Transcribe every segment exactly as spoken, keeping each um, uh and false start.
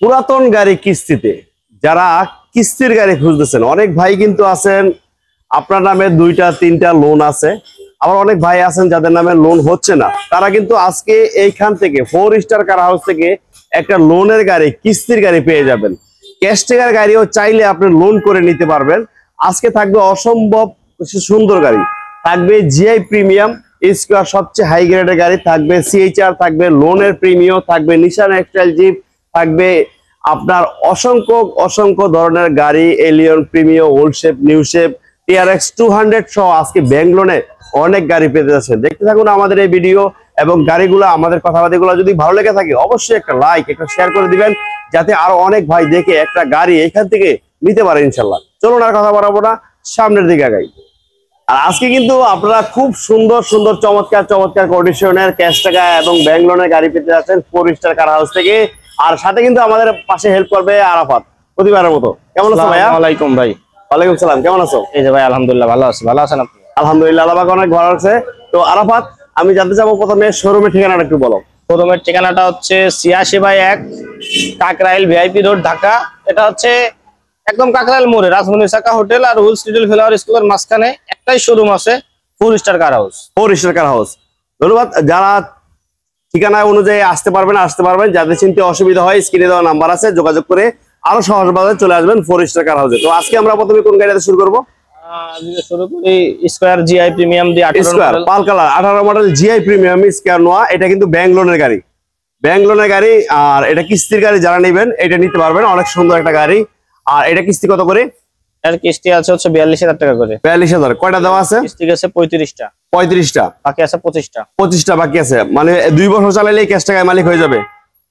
পুরাতন গাড়ি কিস্তিতে যারা কিস্তির গাড়ি খুঁজতেছেন, অনেক ভাই কিন্তু আছেন আপনার নামে দুইটা তিনটা লোন আছে, আবার অনেক ভাই আছেন যাদের নামে লোন হচ্ছে না। তারা কিন্তু আজকে এইখান থেকে ফোর স্টার কার হাউস থেকে একটা লোনের গাড়ি, কিস্তির গাড়ি পেয়ে যাবেন। ক্যাশ টাকার গাড়িও চাইলে আপনি লোন করে নিতে পারবেন। আজকে থাকবে অসম্ভব সুন্দর গাড়ি, থাকবে জিআই প্রিমিয়াম স্কোয়ার সবচেয়ে হাই গ্রেডের গাড়ি, থাকবে সিএইচআর, থাকবে লোনের প্রিমিয়াম, থাকবে নিশান এক্সটাইল জিপ, থাকবে আপনার অসংখ্য অসংখ্য ধরনের গাড়ি, Allion premium, old shape, new shape, TRX two hundred সহ আজকে ব্যাঙ্গলোরে অনেক গাড়ি পেতে যাচ্ছেন। দেখতে থাকুন আমাদের এই ভিডিও এবং গাড়িগুলো, আমাদের কথাবার্তাগুলো যদি ভালো লেগে থাকে অবশ্যই একটা লাইক, একটা শেয়ার করে দিবেন, যাতে আরো অনেক ভাই দেখে একটা গাড়ি এখান থেকে নিতে পারে ইনশাল্লাহ। চলুন আর কথা বাড়াবো না, সামনের দিকে আগাই। আর আজকে কিন্তু আপনারা খুব সুন্দর সুন্দর চমৎকার চমৎকার কন্ডিশনের ক্যাশ টাকা এবং ব্যাংক লোনের গাড়ি পেতে যাচ্ছেন ফোর স্টার কার হাউস থেকে। আর সাথে কিন্তু আমাদের পাশে হেল্প করবে আরাফাত প্রতিবারের মতো। কেমন আছো ভাইয়া? ওয়ালাইকুম ভাই। ওয়ালাইকুম সালাম, কেমন আছো? এই যে ভাই আলহামদুলিল্লাহ ভালো আছি। ভালো আছেন আপনি? আলহামদুলিল্লাহ, আল্লাহ পাক অনেক ভালো আছে। তো আরাফাত, আমি জানতে চাবো প্রথমে শোরুমের ঠিকানাটা একটু বলো। শোরুমের ঠিকানাটা হচ্ছে ছিয়াশি বাই এক কাকরাইল ভিআইপি রোড, ঢাকা। এটা হচ্ছে একদম কাকরাইল মোড়ে রাজমনি সাকা হোটেল আর উইলস লিটল ফ্লাওয়ার স্কুলের মাঝখানে একটাই শোরুম আছে, four star car house. Four star car house, ধন্যবাদ। যারা ঠিকানা অনুযায়ী আসতে পারবেন আসতে পারবেন, যাদের চিনতে অসুবিধা হয় স্ক্রিনে দেওয়া নাম্বার আছে, যোগাযোগ করে আরো সহজভাবে চলে আসবেন ফোর স্টার কার হাউসে। তো আজকে আমরা প্রথমে কোন গাড়িতে শুরু করবো? শুরু করি স্কয়ার জিআই প্রিমিয়াম দিয়ে, স্কয়ার পাল কালার আঠারো model GI premium square Noah. এটা কিন্তু ব্যাংক লোনের গাড়ি, ব্যাংক লোনের গাড়ি। আর এটা কিস্তির গাড়ি, যারা নেবেন এটা নিতে পারবেন, অনেক সুন্দর একটা গাড়ি। আর এটা কিস্তি কত করে? এর কিস্তি আছে হচ্ছে বিয়াল্লিশ হাজার টাকা করে। বিয়াল্লিশ হাজার কয়টা দেওয়া আছে? কিস্তি আছে পঁয়ত্রিশটা। পঁয়ত্রিশটা, বাকি আছে পঁচিশটা। পঁচিশটা বাকি আছে, মানে দুই বছর চালাইলেই ক্যাশ টাকায় মালিক হয়ে যাবে।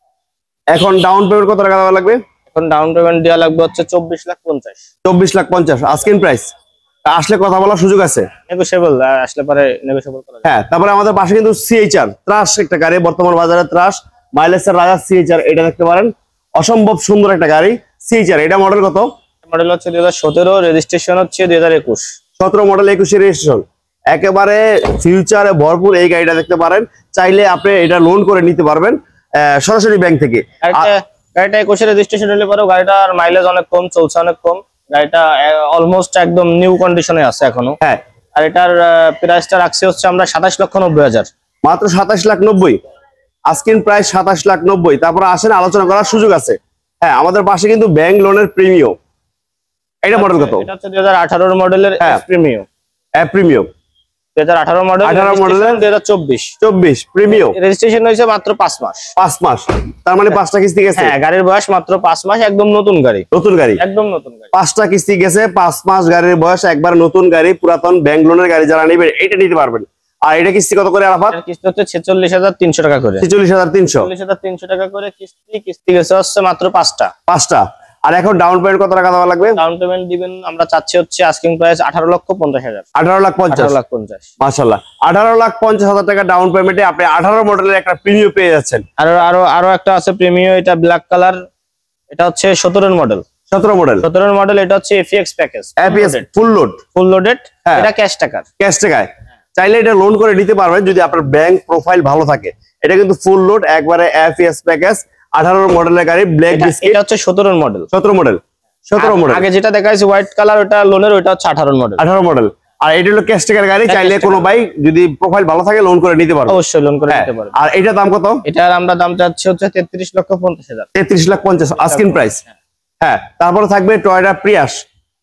এখন ডাউন পেমেন্ট কত টাকা দেওয়া লাগবে? এখন ডাউন পেমেন্ট দেওয়া লাগবে হচ্ছে চব্বিশ লাখ পঞ্চাশ। চব্বিশ লাখ পঞ্চাশ আস্কিং প্রাইস। আসলে কথা বলার সুযোগ আছে, নেগোশিয়েবল আসলে পরে নেগোশিয়েবল করা যাবে। হ্যাঁ। তারপরে আমাদের পাশে কিন্তু সিএইচআর ত্রাস একটা গাড়ি, বর্তমান বাজারে ত্রাস মাইলেজের রাজা সিএইচআর, এটা দেখতে পারেন, অসম্ভব সুন্দর একটা গাড়ি সিএইচআর। এটা মডেল কত? মডেল হচ্ছে দুই হাজার সতেরো, রেজিস্ট্রেশন হচ্ছে দুই হাজার একুশ। সতেরো মডেল, একুশে রেজিস্ট্রেশন, একেবারে ফিউচারে ভরপুর এই গাড়িটা দেখতে পারেন। চাইলে আপনি এটা লোন করে নিতে পারবেন সরাসরি ব্যাংক থেকে। গাড়িটা একুশে রেজিস্ট্রেশন হলে পরেও গাড়িটার মাইলেজ অনেক কম, চলছে অনেক কম। গাড়িটা অলমোস্ট একদম নিউ কন্ডিশনে আছে এখনো। হ্যাঁ, আর এটার প্রাইসটা রাখছি হচ্ছে আমরা সাতাশ লক্ষ নব্বই হাজার। মাত্র সাতাশ লাখ নব্বই, আস্কিং প্রাইস সাতাশ লাখ নব্বই। তারপরে আসেন, আলোচনা করার সুযোগ আছে। হ্যাঁ, আমাদের পাশে কিন্তু ব্যাংক লোনের প্রিমিয়াম। এটা মডেল কত? এটা হচ্ছে দুই হাজার আঠারো মডেলের প্রিমিয়াম। হ্যাঁ, প্রিমিয়াম দুই হাজার আঠারো মডেল, আঠারো মডেলের দুই হাজার চব্বিশ চব্বিশ প্রিমিয়াম। রেজিস্ট্রেশন হয়েছে মাত্র পাঁচ মাস। পাঁচ মাস, তার মানে পাঁচটা কিস্তি গেছে। হ্যাঁ, গাড়ির বয়স মাত্র পাঁচ মাস, একদম নতুন গাড়ি। নতুন গাড়ি, একদম নতুন গাড়ি। পাঁচটা কিস্তি গেছে, পাঁচ মাস গাড়ির বয়স, একবার নতুন গাড়ি, পুরাতন ব্যাংক লোনের গাড়ি। যারা নেবেন এটা নিতে পারবেন। আর এটা কিস্তি কত করে আরাফাত? কিস্তি হচ্ছে ছেচল্লিশ হাজার তিনশো টাকা করে। ছেচল্লিশ হাজার তিনশো চল্লিশ হাজার তিনশো টাকা করে কিস্তি। কিস্তি গেছে হচ্ছে মাত্র পাঁচটা পাঁচটা। আর এখন ডাউন পেমেন্ট কত টাকা দেওয়া লাগবে? ডাউন পেমেন্ট দিবেন আমরা চাচ্ছি হচ্ছে আস্কিং প্রাইস আঠারো লক্ষ পঞ্চাশ হাজার। আঠারো লাখ পঞ্চাশ লাখ পঞ্চাশ মাশাআল্লাহ, আঠারো লাখ পঞ্চাশ হাজার টাকা ডাউন পেমেন্টে আপনি আঠারো মডেলের একটা প্রিমিয়াম পেয়ে যাচ্ছেন। আর আরো আরো একটা আছে প্রিমিয়াম, এটা ব্ল্যাক কালার। এটা হচ্ছে সতেরো মডেল। সতেরো মডেল, সতেরো মডেল। এটা হচ্ছে FX package, APS full load. Full loaded. এটা ক্যাশ টাকার, ক্যাশ টাকায় চাইলে এটা লোন করে নিতে পারবেন যদি আপনার ব্যাংক প্রোফাইল ভালো থাকে। এটা কিন্তু ফুল লোড, একবারে এফএস প্যাকেজ, আঠারো মডেলের গাড়ি, ব্ল্যাক বিস্কিট। এটা হচ্ছে সতেরো মডেল। সতেরো মডেল, সতেরো মডেল। আগে যেটা দেখাইছি হোয়াইট কালার, ওটা লোনের, ওটা হচ্ছে আঠারো মডেল। আঠারো মডেল। আর এটা হলো ক্যাশ টাকার গাড়ি, চাইলে কোনো ভাই যদি প্রোফাইল ভালো থাকে লোন করে নিতে পারবে। অবশ্যই লোন করে নিতে পারবে। আর এটার দাম কত? এটার আমরা দাম চাচ্ছি হচ্ছে তেত্রিশ লক্ষ পঞ্চাশ হাজার। তেত্রিশ লাখ পঞ্চাশ আস্কিং প্রাইস। হ্যাঁ, তারপরে থাকবে টয়োটা প্রিয়াস।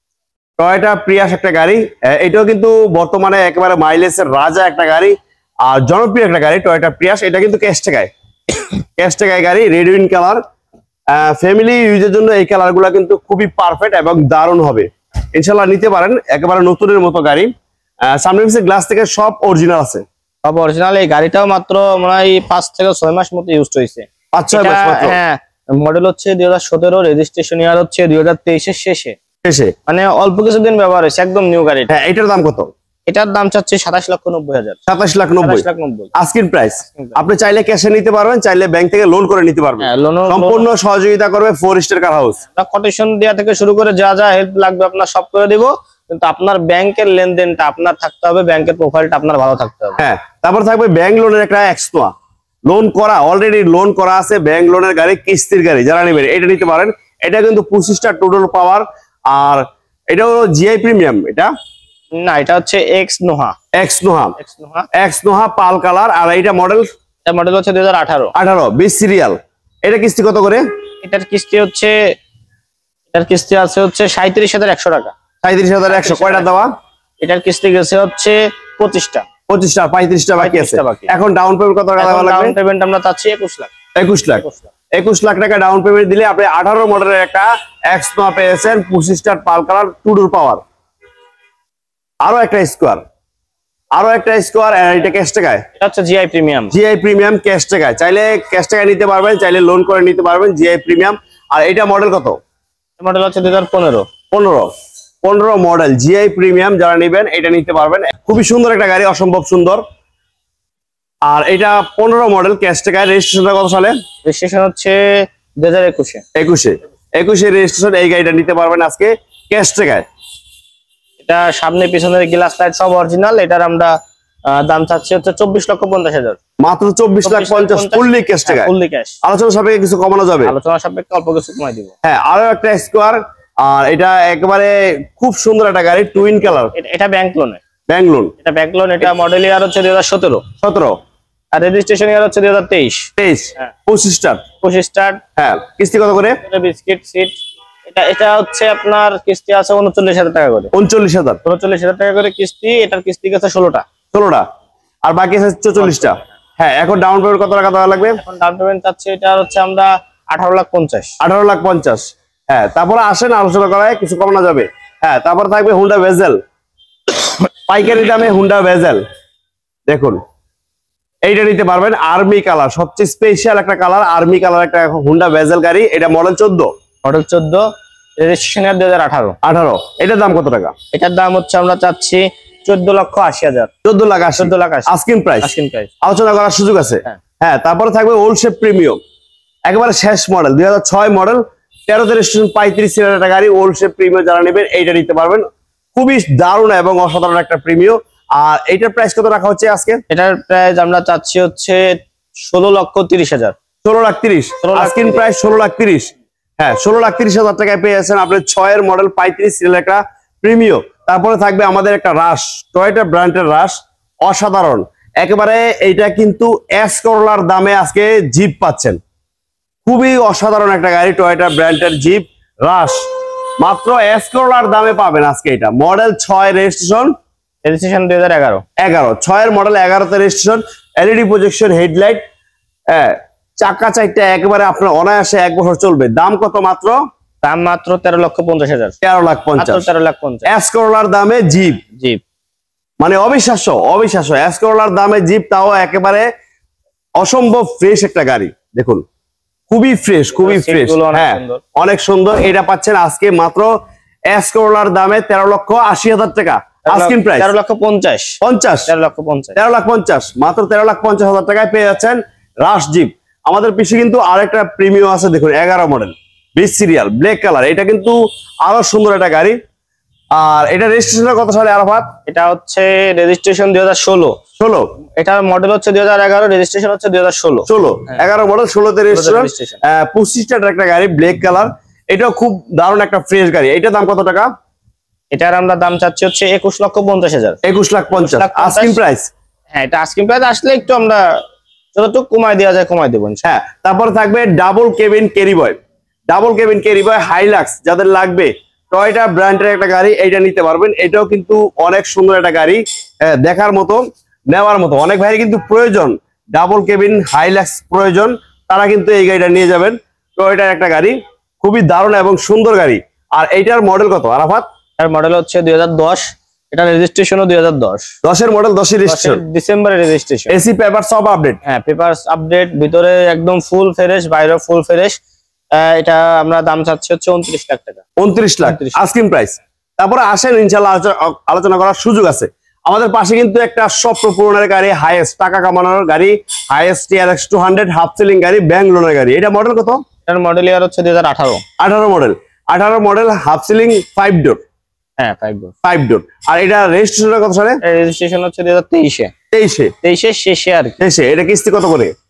টয়োটা প্রিয়াস একটা গাড়ি, এটাও কিন্তু বর্তমানে একেবারে মাইলেজের রাজা একটা গাড়ি আর জনপ্রিয় একটা গাড়ি টয়োটা প্রিয়াস। এটা কিন্তু ক্যাশ টাকায়, ক্যাশ টাকায় গাড়ি, রেড উইন কালার। ফ্যামিলি ইউজের জন্য এই কালার গুলা কিন্তু খুবই পারফেক্ট এবং দারুণ হবে, ইনশাল্লাহ নিতে পারেন। একেবারে নতুনের মতো গাড়ি, সামনে পিছনে গ্লাস থেকে সব অরিজিনাল আছে, সব অরিজিনাল। এই গাড়িটাও মাত্র মনে হয় পাঁচ থেকে ছয় মাস মতো ইউজ হয়েছে। পাঁচ ছয় মাস মাত্র। হ্যাঁ, মডেল হচ্ছে দুই হাজার সতেরো, রেজিস্ট্রেশন ইয়ার হচ্ছে দুই হাজার তেইশের শেষে শেষে, মানে অল্প কিছুদিন ব্যবহার হয়েছে, একদম নিউ গাড়ি। হ্যাঁ, এটার দাম কত? এটার দাম চাচ্ছে সাতাশ লক্ষ নব্বই হাজার। সাতাশ লাখ নব্বই আস্কিং প্রাইস। আপনি চাইলে ক্যাশে নিতে পারবেন, চাইলে ব্যাংক থেকে লোন করে নিতে পারবেন। সম্পূর্ণ সহযোগিতা করবে four star car house. Quotation দেওয়া থেকে শুরু করে যা যা হেল্প লাগবে আপনার সব করে দিব, কিন্তু আপনার ব্যাংকের লেনদেনটা আপনার থাকতে হবে, ব্যাংকের প্রোফাইলটা আপনার ভালো থাকতে হবে। হ্যাঁ, তারপর থাকবে ব্যাংক লোনের একটা এক্সনোয়া। লোন করা, অলরেডি লোন করা আছে, ব্যাংক লোনের গাড়ি, কিস্তির গাড়ি, যারা নেবেন এটা নিতে পারেন। এটা কিন্তু পঁচিশটা টোটাল পাওয়ার, আর এটা হলো জিআই প্রিমিয়াম। এটা না, এটা হচ্ছে x Noha. X Noha, x Noha, x Noha পাল কালার। আর এইটা মডেল, এটা মডেল হচ্ছে দুই হাজার আঠারো। আঠারো বিশ সিরিয়াল। এটা কিস্তি কত করে? এটার কিস্তি হচ্ছে, এটার কিস্তি আছে হচ্ছে সাঁইত্রিশ হাজার একশো টাকা। সাঁইত্রিশ হাজার একশো। কয়টা দেওয়া? এটার কিস্তি গেছে হচ্ছে পঁচিশটা। পঁচিশটা, পঁয়ত্রিশটা বাকি আছে। পঁয়ত্রিশটা বাকি। এখন ডাউন পেমেন্ট কত টাকা দেওয়া লাগবে? ডাউন পেমেন্ট আমরা চাচ্ছি একুশ লাখ। একুশ লাখ। একুশ লাখ টাকা ডাউন পেমেন্ট দিলে আপনি আঠারো মডেলের একটা এক্স নোহা পেয়েছেন, পঁচিশটার পাল কালার, টু ডোর পাওয়ার, আরো একটা স্কোয়ার, আরো একটা স্কোয়ার। এটা ক্যাশ টাকায়, এটা হচ্ছে GI premium. GI premium cash টাকায়, চাইলে ক্যাশ টাকায় নিতে পারবেন, চাইলে লোন করে নিতে পারবেন, জিআই প্রিমিয়াম। আর এটা মডেল কত? মডেল হচ্ছে দুই হাজার পনেরো। পনেরো পনেরো মডেল জিআই প্রিমিয়াম, যারা নেবেন এটা নিতে পারবেন। খুবই সুন্দর একটা গাড়ি, অসম্ভব সুন্দর। আর এটা পনেরো মডেল ক্যাশ টাকায়। রেজিস্ট্রেশনটা কত সালে? রেজিস্ট্রেশন হচ্ছে দুই হাজার একুশে। একুশে একুশে রেজিস্ট্রেশন। এই গাড়িটা নিতে পারবেন আজকে ক্যাশ টাকায়। এটা সামনে পিছনের গ্লাস লাইট সব অরিজিনাল। এটার আমরা আহ, দাম চাচ্ছি হচ্ছে চব্বিশ লক্ষ পঞ্চাশ হাজার। মাত্র চব্বিশ লাখ পঞ্চাশ, ফুললি ক্যাশ টাকায়। Fully cash. আলোচনা সাপেক্ষে কিছু কমানো যাবে। আলোচনা সাপেক্ষে অল্প কিছু কমাই দিব। হ্যাঁ, আরো একটা স্কোয়ার। আর এটা একেবারে খুব সুন্দর একটা গাড়ি, টুইন কালার। এটা- এটা ব্যাংক লোনে। Bank loan. এটা ব্যাংক লোন। এটা মডেল ইয়ার হচ্ছে দুই হাজার সতেরো। সতেরো। আর রেজিস্ট্রেশন ইয়ার হচ্ছে দুই হাজার তেইশ। তেইশ। হ্যাঁ। পঁচিশ স্টার। পঁচিশ স্টার্ট। হ্যাঁ, কিস্তি কত করে? Biscuit seat. এটা এটা হচ্ছে আপনার কিস্তি আছে উনচল্লিশ হাজার টাকা করে। উনচল্লিশ হাজার। উনচল্লিশ হাজার টাকা করে কিস্তি। এটার কিস্তি গেছে ষোলোটা। ষোলোটা। আর বাকি আছে চল্লিশটা। হ্যাঁ, এখন ডাউন পেমেন্ট কত টাকা দেওয়া লাগবে? এখন ডাউন পেমেন্ট চাচ্ছি এটা হচ্ছে আমরা আঠারো লাখ পঞ্চাশ। আঠারো লাখ পঞ্চাশ। হ্যাঁ, তারপরে আসেন আলোচনা করায় কিছু কমানো যাবে। হ্যাঁ, তারপর থাকবে হুন্ডা ভেজেল, পাইকারি দামে হুন্ডা ভেজেল। দেখুন, এইটা নিতে পারবেন, আর্মি কালার, সবচেয়ে স্পেশাল একটা কালার, আর্মি কালার একটা হুন্ডা ভেজেল গাড়ি। এটা মডেল চোদ্দ। মডেল চোদ্দ, রেজিস্ট্রেশন ইয়ার দুই হাজার আঠারো। আঠারো। এটার দাম কত টাকা? এটার দাম হচ্ছে আমরা চাচ্ছি চোদ্দ লক্ষ আশি হাজার। চোদ্দ লাখ আশি। চোদ্দ লাখ আশি আস্কিং প্রাইস। Asking price. আলোচনা করার সুযোগ আছে। হ্যাঁ। হ্যাঁ, তারপরে থাকবে ওল্ড শেপ প্রিমিয়াম, একেবারে শেষ মডেল, দুই হাজার ছয় মডেল, তেরোতে রেজিস্ট্রেশন, পঁয়ত্রিশ সিরিয়াল একটা গাড়ি। ওল্ড শেপ প্রিমিয়াম যারা নেবেন এইটা নিতে পারবেন। খুবই দারুণ এবং অসাধারণ একটা প্রিমিয়াম। আর এইটার প্রাইস কত রাখা হচ্ছে আজকে? এটার প্রাইস আমরা চাচ্ছি হচ্ছে ষোলো লক্ষ তিরিশ হাজার। ষোলো লাখ তিরিশ। ষোলো লাখ আস্কিং তিরিশ। প্রাইস ষোলো লাখ তিরিশ। হ্যাঁ, ষোলো লাখ তিরিশ হাজার টাকায় পেয়ে যাচ্ছেন আপনি ছয়ের মডেল, পঁয়ত্রিশ সিরিয়াল একটা প্রিমিয়াম। তারপরে থাকবে আমাদের একটা রাশ, টয়োটা ব্র্যান্ডের রাশ, অসাধারণ একেবারে। এইটা কিন্তু এস করোলার দামে আজকে জিপ পাচ্ছেন। খুবই অসাধারণ একটা গাড়ি, টয়োটা ব্র্যান্ডের জিপ রাশ, মাত্র এস করোলার দামে পাবেন আজকে। এটা মডেল ছয়, রেজিস্ট্রেশন রেজিস্ট্রেশন দুই হাজার এগারো। এগারো। ছয়ের মডেল, এগারোতে রেজিস্ট্রেশন, এলইডি প্রজেকশন হেডলাইট, হ্যাঁ, চাকা চারটা, একেবারে আপনার অনায়াসে এক বছর চলবে। দাম কত? মাত্র দাম মাত্র তেরো লক্ষ পঞ্চাশ হাজার। তেরো লাখ মাত্র পঞ্চাশ। তেরো লাখ পঞ্চাশ। এস করোলার দামে জিপ, জিপ মানে অবিশ্বাস্য, অবিশ্বাস্য। এস করোলার দামে জিপ, তাও একেবারে অসম্ভব ফ্রেশ একটা গাড়ি। দেখুন, খুবই ফ্রেশ, খুবই সিট ফ্রেশ। গুলো অনেক হ্যাঁ, সুন্দর। অনেক সুন্দর। এটা পাচ্ছেন আজকে মাত্র এস করোলার দামে তেরো লক্ষ আশি হাজার টাকা। আস্কিং প্রাইস তেরো লক্ষ পঞ্চাশ। পঞ্চাশ। তেরো লক্ষ পঞ্চাশ। তেরো লাখ পঞ্চাশ, মাত্র তেরো লাখ পঞ্চাশ হাজার টাকায় পেয়ে যাচ্ছেন রাশ জিপ। আমাদের পিছিয়ে কিন্তু আরেকটা প্রিমিয়াম আছে, দেখুন, এগারো মডেল, বিশ সিরিয়াল, ব্ল্যাক কালার। এটা কিন্তু আরো সুন্দর একটা গাড়ি। আর এটা রেজিস্ট্রেশনের কত সালে আরাফাত? এটা হচ্ছে রেজিস্ট্রেশন দুই হাজার ষোলো। ষোলো। এটার মডেল হচ্ছে দুই হাজার এগারো, রেজিস্ট্রেশন হচ্ছে দুই হাজার ষোলো। ষোলো, এগারো মডেল, ষোলোতে রেজিস্ট্রেশন, registration। পঁচিশটার একটা গাড়ি, ব্ল্যাক কালার। এটাও খুব দারুণ একটা ফ্রেশ গাড়ি। এটার দাম কত টাকা? এটার আমরা দাম চাচ্ছি হচ্ছে একুশ লক্ষ পঞ্চাশ হাজার। একুশ লাখ পঞ্চাশ। লাখ পঞ্চাশ। Asking price. হ্যাঁ, এটা আস্কিং প্রাইস আসলে একটু আমরা যতটুকু কমাই দেওয়া যায় কমাই দেবো। হ্যাঁ, তারপরে থাকবে double cabin carry boy, double cabin carry boy Hilux যাদের লাগবে, টয়োটা ব্র্যান্ডের একটা গাড়ি, এইটা নিতে পারবেন। এটাও কিন্তু অনেক সুন্দর একটা গাড়ি, হ্যাঁ, দেখার মতো, নেওয়ার মতো। অনেক ভাই কিন্তু প্রয়োজন ডাবল কেবিন হাইলাক্স প্রয়োজন, তারা কিন্তু এই গাড়িটা নিয়ে যাবেন। টয়োটার একটা গাড়ি, খুবই দারুণ এবং সুন্দর গাড়ি। আর এইটার মডেল কত আরাফাত? এর মডেল হচ্ছে দুই হাজার দশ। এটা রেজিস্ট্রেশনও দুই হাজার দশ। দশের মডেল, দশের রেজিস্ট্রেশন, ডিসেম্বরে রেজিস্ট্রেশন। এসি পেপার সব আপডেট। হ্যাঁ, পেপারস আপডেট, ভিতরে একদম ফুল ফ্রেশ, বাইরে ফুল ফ্রেশ। এটা আমরা দাম চাচ্ছি হচ্ছে উনত্রিশ লাখ টাকা। উনত্রিশ লাখ আস্কিং প্রাইস। তারপরে আসেন, ইনশাল্লাহ আলোচনা করার সুযোগ আছে। আমাদের পাশে কিন্তু একটা স্বপ্ন পূরণের গাড়ি, হাইয়েস্ট টাকা কামানোর গাড়ি, highest TRX two hundred half ceiling গাড়ি, ব্যাংক লোনের গাড়ি। এটা মডেল কত? এটার মডেল ইয়ার হচ্ছে দুই হাজার আঠারো। আঠারো মডেল, আঠারো model, half ceiling, five door. হ্যাঁ, ফাইভ ডোর। ফাইভ ডোর। আর এটা রেজিস্ট্রেশনের কত সালে? রেজিস্ট্রেশন হচ্ছে দুই হাজার তেইশে। তেইশে। তেইশে শেষে আর কি। শেষে। এটা কিস্তি কত করে?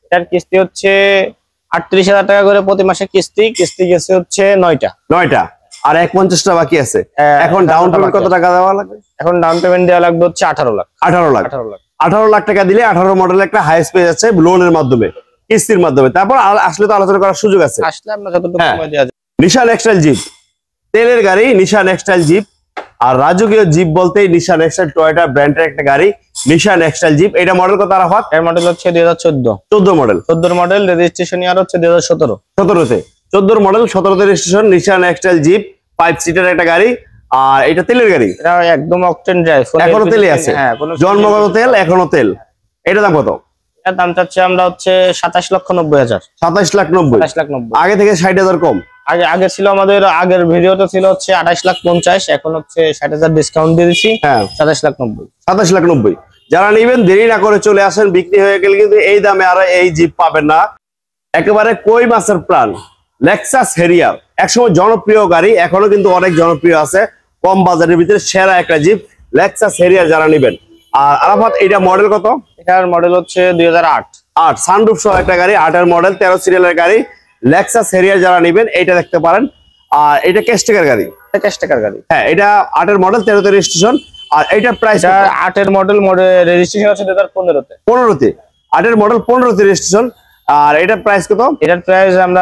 এটার কিস্তি হচ্ছে আটত্রিশ হাজার টাকা করে প্রতি মাসে কিস্তি কিস্তি গেছে হচ্ছে নয়টা নয়টা আর এক পঞ্চাশটা বাকি আছে। এখন ডাউন পেমেন্ট কত টাকা দেওয়া লাগবে? এখন ডাউন পেমেন্ট দেওয়া লাগবে হচ্ছে আঠারো লাখ। আঠারো লাখ আঠারো লাখ আঠারো লাখ টাকা দিলে আঠারো মডেলের একটা হাইস্ট পেয়ে যাচ্ছে লোনের মাধ্যমে, কিস্তির মাধ্যমে। তারপর আ- আসলে তো আলোচনা করার সুযোগ আছে। আসলে আমরা যতটুকু হ্যাঁ। সময় দেওয়া যায়। নিশান এক্সটাইল জিপ, তেলের গাড়ি নিশান এক্সটাইল জিপ। আর রাজকীয় জিপ বলতেই নিশান এক্সটাইল টয়োটা ব্র্যান্ডের একটা গাড়ি নিশান এক্সটাইল জিপ। এটা মডেল কত আরাফাত? এর মডেল হচ্ছে দুই হাজার চোদ্দ চোদ্দ মডেল, চোদ্দোর মডেল, রেজিস্ট্রেশন ইয়ার হচ্ছে দুই হাজার সতেরো। সতেরোতে চোদ্দোর মডেল, সতেরোতে registration, Nissan X Trail jeep, five seater একটা গাড়ি। আর এটা তেলের গাড়ি, এটা একদম অকটেন ড্রাইভ, এখনো তেলে আছে, হ্যাঁ কোনো জন্মগত তেল, এখনো তেল। এটা দাম কত? এর দাম চাচ্ছি আমরা হচ্ছে সাতাশ লক্ষ নব্বই হাজার। সাতাইশ লাখ নব্বই, সাতাশ লাখ নব্বই। আগে থেকে ষাট হাজার কম। আগে আগে ছিল আমাদের আগের ভিডিওতে ছিল হচ্ছে আঠাশ লাখ পঞ্চাশ, এখন হচ্ছে ষাট হাজার ডিসকাউন্ট দিয়ে দিচ্ছি, হ্যাঁ সাতাশ লাখ নব্বই। সাতাশ লাখ নব্বই। যারা নিবেন দেরি না করে চলে আসেন, বিক্রি হয়ে গেলে কিন্তু এই দামে আর এই জিপ পাবেন না। একেবারে কই মাছের প্রাণ লেক্সাস হেরিয়ার, একসময় জনপ্রিয় গাড়ি, এখনো কিন্তু অনেক জনপ্রিয় আছে, কম বাজারের ভিতরে সেরা একটা জিপ লেক্সাস হেরিয়ার যারা নিবেন। আর আরাফাত এটা মডেল কত? এটার মডেল হচ্ছে দুই হাজার আট। আট, সানরুফ সহ একটা গাড়ি, আটের মডেল, তেরো সিরিয়ালের গাড়ি, লেক্সাস হেরিয়ার যারা নিবেন এইটা দেখতে পারেন। আর এটা ক্যাশটেকার গাড়ি, আঠাশ টাকার গাড়ি। হ্যাঁ এটা আটের মডেল, তেরোতে রেজিস্ট্রেশন। আর এইটার প্রাইস এটা আটের মডেল, মডেল রেজিস্ট্রেশন হচ্ছে দুই হাজার পনেরোতে। পনেরোতে, আটের মডেল, পনেরোতে রেজিস্ট্রেশন। আর এটার প্রাইস কত? এটার প্রাইস আমরা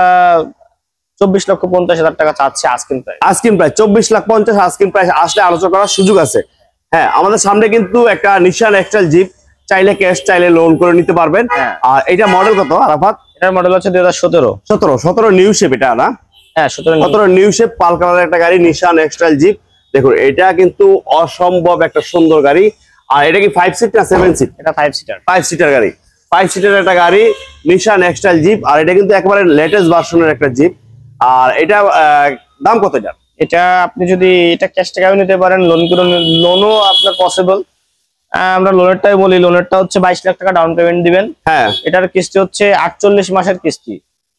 চব্বিশ লক্ষ পঞ্চাশ হাজার টাকা চাচ্ছি আজকের প্রাইস। আস্কিং প্রাইস চব্বিশ লাখ পঞ্চাশ, আস্কিং প্রাইস আসলে আলোচনা করার সুযোগ আছে। হ্যাঁ আমাদের সামনে কিন্তু একটা নিশান এক্সটাইল জিপ, চাইলে ক্যাশ চাইলে লোন করে নিতে পারবেন। হ্যাঁ। আর এটা মডেল কত আরাফাত? এটার মডেল হচ্ছে দুই হাজার সতেরো। সতেরো, সতেরো নিউ শেপ এটা না? হ্যাঁ সতেরো। সতেরো নিউ শেপ, পাল কালারের একটা গাড়ি, নিশান এক্সটাইল জিপ। দেখুন এটা কিন্তু অসম্ভব একটা সুন্দর গাড়ি। আর এটা কি ফাইভ সিট না সেভেন সিট? এটা ফাইভ সিটার। ফাইভ সিটার গাড়ি, ফাইভ সিটার একটা গাড়ি, নিশান এক্সটাইল জিপ। আর এটা কিন্তু একেবারে লেটেস্ট ভার্সনের একটা জিপ। আর এটা আহ, দাম কত এটা? এটা আপনি যদি এটা ক্যাশ টাকাও নিতে পারেন, লোন করে লোনও আপনার পসিবল। আমরা লোনেরটাই বলি, লোনেরটা হচ্ছে বাইশ লাখ টাকা ডাউন পেমেন্ট দিবেন। হ্যাঁ এটার কিস্তি হচ্ছে আটচল্লিশ মাসের কিস্তি।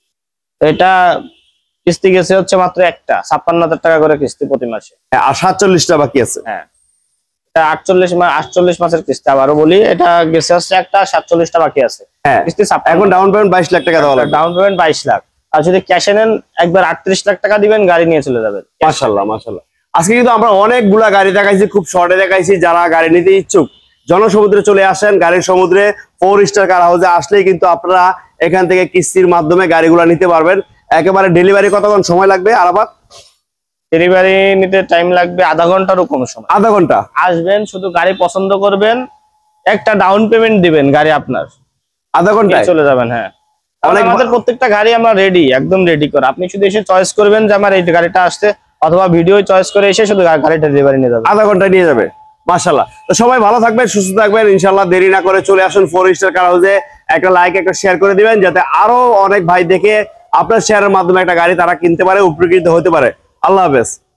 এটা কিস্তি গেছে হচ্ছে মাত্র একটা ছাপ্পান্ন হাজার টাকা করে কিস্তি প্রতি মাসে। হ্যাঁ, আর সাতচল্লিশটা বাকি আছে। হ্যাঁ এটা আটচল্লিশ মাস, আটচল্লিশ মাসের কিস্তি। আবারও বলি এটা গেছে হচ্ছে একটা, সাতচল্লিশটা বাকি আছে। হ্যাঁ কিস্তি এখন ডাউন পেমেন্ট বাইশ লাখ টাকা দেওয়া লাগবে। ডাউন পেমেন্ট বাইশ লাখ। আর যদি ক্যাশে নেন একবার আটত্রিশ লাখ টাকা দিবেন, গাড়ি নিয়ে চলে যাবেন। মাশাআল্লাহ মাশাআল্লাহ। আজকে কিন্তু আমরা অনেকগুলা গাড়ি দেখাইছি, খুব শর্টে দেখাইছি। যারা গাড়ি নিতে ইচ্ছুক জনসমুদ্রে চলে আসেন, গাড়ির সমুদ্রে ফোর স্টার কার হাউসে আসলেই কিন্তু আপনারা এখান থেকে কিস্তির মাধ্যমে গাড়িগুলো নিতে পারবেন। একেবারে ডেলিভারি কতক্ষণ সময় লাগবে আরাফাত? ডেলিভারি নিতে টাইম লাগবে আধা ঘন্টারও কম সময়। আধা ঘন্টা। আসবেন, শুধু গাড়ি পছন্দ করবেন, একটা ডাউন পেমেন্ট দিবেন, গাড়ি আপনার, আধা ঘন্টায় চলে যাবেন। হ্যাঁ অনেক আমাদের প্রত্যেকটা গাড়ি আমরা রেডি, একদম রেডি করে। আপনি শুধু এসে চয়েস করবেন যে আমার এই গাড়িটা আসছে, অথবা ভিডিও চয়েস করে এসে শুধু গাড়িটা ডেলিভারি নিয়ে যাবেন। আধা ঘন্টায় নিয়ে যাবে। মাশাআল্লাহ। তো সবাই ভালো থাকবেন, সুস্থ থাকবেন ইনশাআল্লাহ। দেরি না করে চলে আসুন ফোর স্টার কার হাউসে। একটা লাইক একটা শেয়ার করে দিবেন, যাতে আরো অনেক ভাই দেখে আপনার শেয়ারের মাধ্যমে একটা গাড়ি তারা কিনতে পারে, উপকৃত হতে পারে। আল্লাহ হাফেজ।